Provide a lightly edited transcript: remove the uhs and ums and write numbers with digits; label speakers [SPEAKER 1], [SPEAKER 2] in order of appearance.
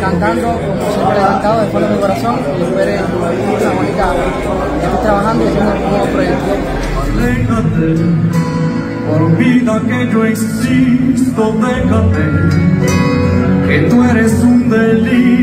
[SPEAKER 1] cantando, como siempre he cantado, de fondo de mi corazón, y esperen una bonita, estoy trabajando y haciendo un nuevo proyecto.
[SPEAKER 2] Aléjate, olvida que yo existo, déjate, que tú eres un delito.